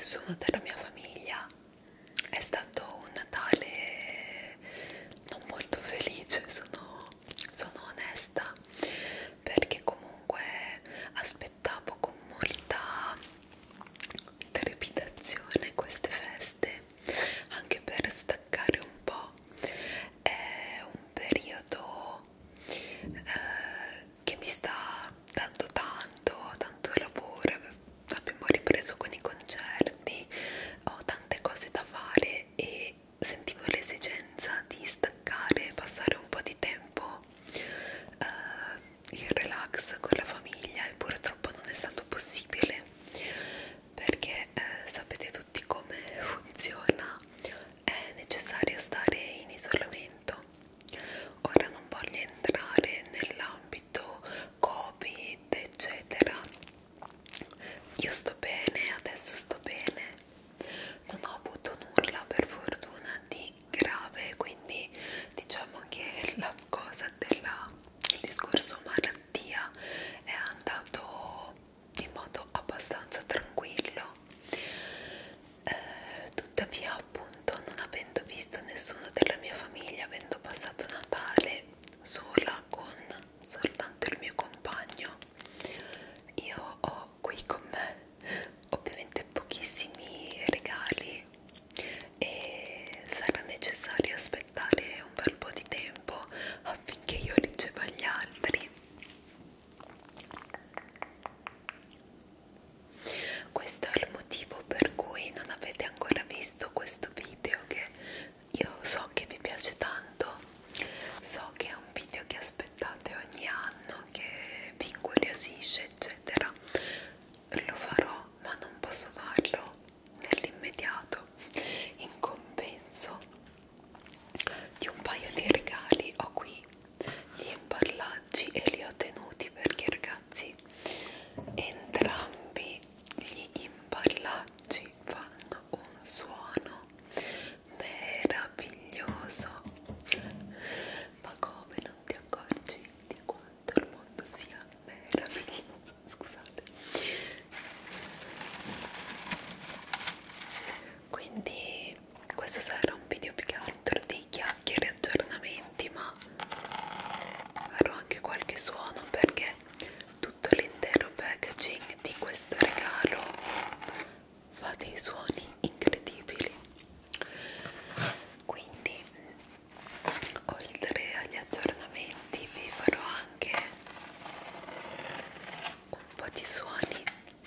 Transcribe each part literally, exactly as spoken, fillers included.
nessuno della mia famiglia. È stato un Natale non molto felice, sono, sono onesta, perché comunque aspettavo con molta trepidazione queste feste, anche per staccare un po'. È un periodo eh, che mi sta dando tanto, tanto lavoro. Abbiamo ripreso con i concerti, ho tante cose da fare e sentivo l'esigenza di staccare, passare un po' di tempo eh, in relax con la famiglia, e purtroppo non è stato possibile perché eh, sapete tutti come funziona, è necessario stare in isolamento. Ora non voglio entrare nell'ambito Covid eccetera, io sto bene, adesso sto bene, non ho avuto nulla per fortuna di grave, quindi diciamo che la cosa della il discorso malattia è andato in modo abbastanza tranquillo. Eh, tuttavia appunto, non avendo visto nessuno della mia famiglia, avendo passato Natale sola con soltanto il mio compagno, io ho qui con me ovviamente pochissimi regali e sarà necessario aspettare un bel po' di tempo affinché io riceva gli altri. Questo è il motivo per cui non avete ancora visto questo video, che io so che vi piace tanto, so che è un video che aspettate ogni anno, che vi incuriosisce eccetera. Lo farò, ma non posso farlo nell'immediato. In compenso di un paio di regali ho qui gli imballaggi e li ho tenuti perché, ragazzi, entrambi gli imballaggi fanno un suono meraviglioso. Ma come non ti accorgi di quanto il mondo sia meraviglioso? Scusate. Quindi questo sarà un video più che altro di chiacchiere e aggiornamenti, ma farò anche qualche suono perché tutto l'intero packaging di questo regalo fa dei suoni incredibili. Quindi oltre agli aggiornamenti vi farò anche un po' di suoni,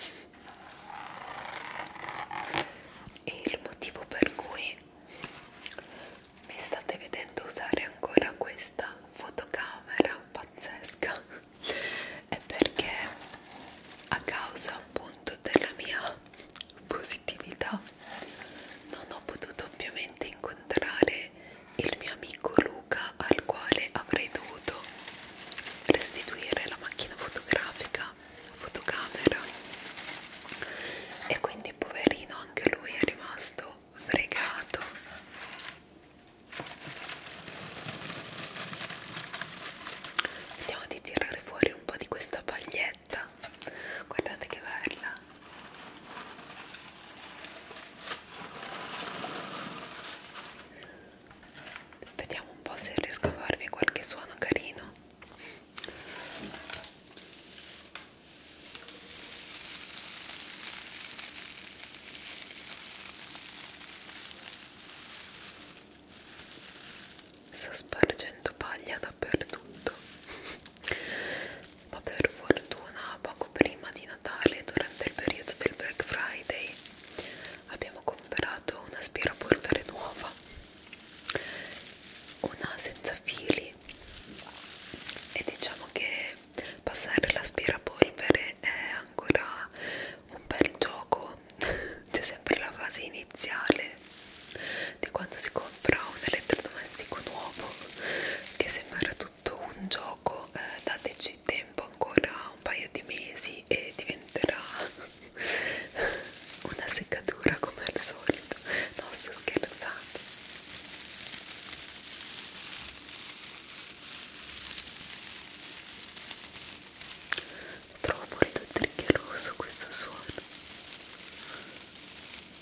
e il motivo per cui mi state vedendo usare ancora questa fotocamera pazzesca è perché, a causa appunto della mia positività, non ho potuto ovviamente incontrare il mio amico Luca, al quale avrei dovuto restituire la macchina fotografica, fotocamera, e quindi poverino anche lui è rimasto fregato. Vediamo di tirare fuori un po' di questa paglietta, guardate che bella. Vediamo un po' se riesco a farvi qualche suono carino. Sto spargendo paglia dappertutto, ma per fortuna poco prima di Natale, durante il periodo del Black Friday, abbiamo comprato un aspirapolvere nuova, una senza fili, e diciamo che passare l'aspirapolvere è ancora un bel gioco. C'è sempre la fase iniziale di quando si compra un elettrodomestico nuovo, che sembra tutto un gioco. Eh, dateci tempo, ancora un paio di mesi, e diventerà una seccatura come al solito. No, sto scherzando. Trovo molto triggeroso questo suono.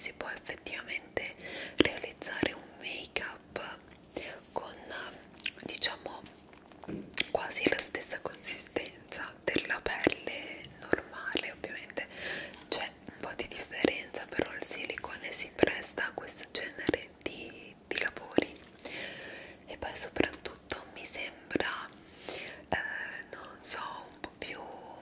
si può effettivamente realizzare un make-up con, diciamo, quasi la stessa consistenza della pelle normale. Ovviamente c'è un po' di differenza, però il silicone si presta a questo genere di, di lavori. E poi soprattutto mi sembra, eh, non so, un po' più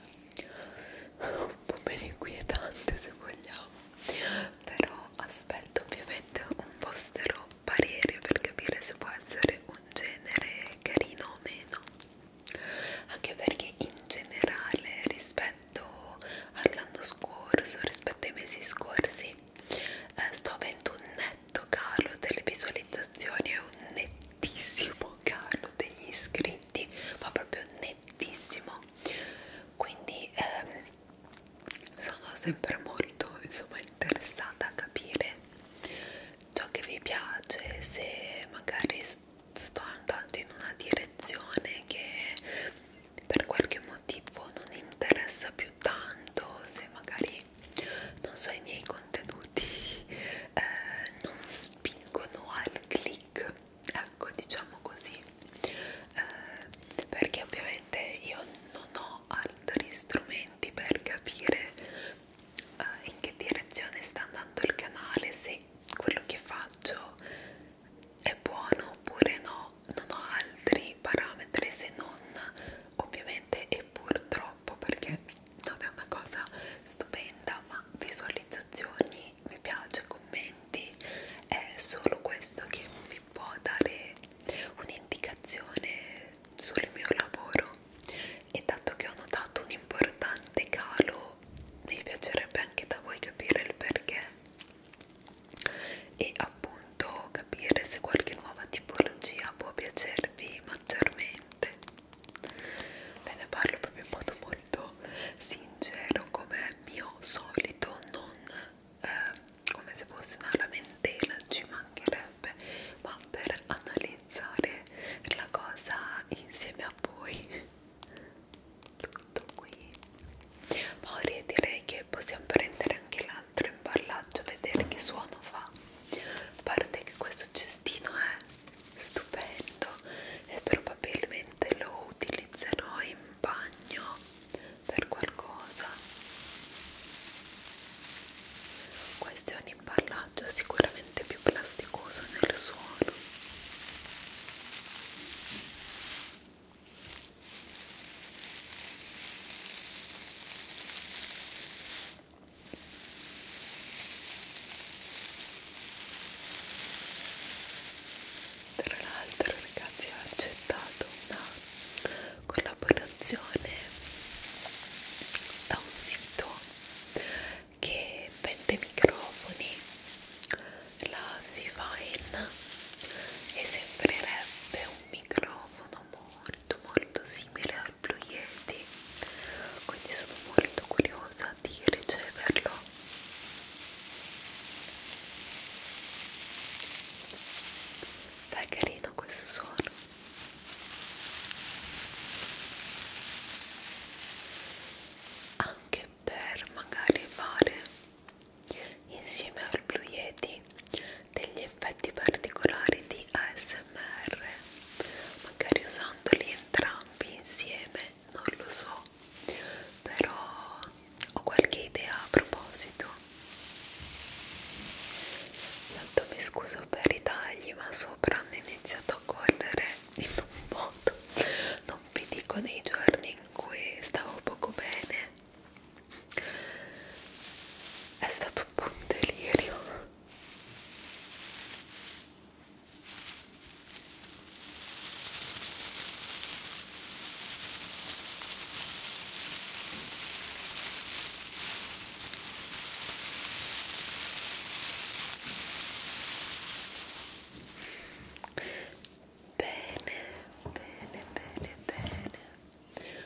un po' meno inquietante, se vogliamo, però aspetto ovviamente un vostro parere per capire se può essere un genere carino o meno, anche perché in generale rispetto all'anno scorso, rispetto ai mesi scorsi, eh, sto avendo un netto calo delle visualizzazioni e un nettissimo calo degli iscritti, ma proprio nettissimo. Quindi ehm, sono sempre molto, insomma, interessata a capire ciò che vi piace, se magari sto andando in una direzione che per qualche motivo non interessa più tanto, se magari, non so, i miei contenuti eh, non spingono al click, ecco, diciamo così, eh, perché ovviamente io non ho altri strumenti per capire eh, in che direzione sta andando il canale, se quello che faccio è buono oppure no. Non ho altri parametri se non, ovviamente, e purtroppo, perché non è una cosa stupenda, ma visualizzazioni, mi piace, commenti, è solo questo che vi può dare un'indicazione sul mio lavoro. E dato che ho notato un importante calo, mi piacerebbe anche da voi capire il perché e appunto capire se qualche nuova tipologia può piacervi maggiormente. Ve ne parlo proprio in modo molto sincero, come mio solito, non eh, come se fosse una lamentela, ci mancherebbe, ma per analizzare la cosa insieme a voi. Tutto qui. Ma ora direi che possiamo prendere anche l'altro imballaggio, vedere che suono fa. A parte che questo cestino è stupendo e probabilmente lo utilizzerò in bagno per qualcosa. Questo è un imballaggio sicuramente più plasticoso nel suono. Tra l'altro, ragazzi, ho accettato una collaborazione da un sito che vende microfoni, la Vivine, e sembrerebbe un microfono molto molto simile al Blue Yeti, quindi sono molto curiosa di riceverlo. È carino questo suono. Anche per magari fare insieme al Blue Yeti degli effetti particolari di A S M R, magari usandoli entrambi insieme, non lo so, però ho qualche idea a proposito. Tanto mi scuso per i tagli, ma sopra hanno iniziato a correre in un modo, non vi dico, nei giorni in cui stavo poco bene, è stato un po' un delirio. Bene, bene, bene, bene.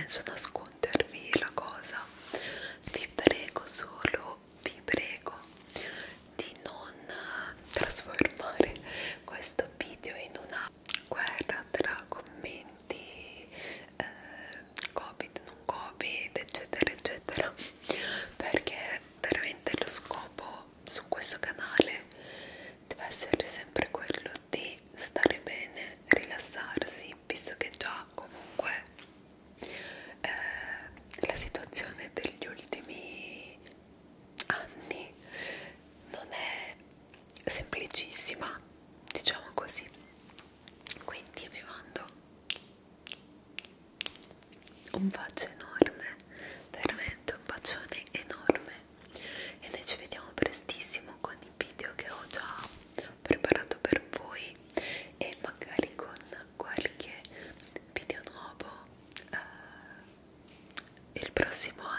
senso nascondervi la cosa. Vi prego solo, vi prego di non trasformare questo video in una guerra tra commenti, eh, covid, non covid, eccetera eccetera, perché veramente lo scopo su questo canale deve essere sempre quello di stare bene, rilassarsi, visto che già comunque eh, la situazione degli ultimi anni non è semplicissima, diciamo così. Quindi vi mando un bacio enorme, veramente un bacione enorme, e noi ci vediamo prestissimo con i video che ho già preparato per voi, e magari con qualche video nuovo eh, il prossimo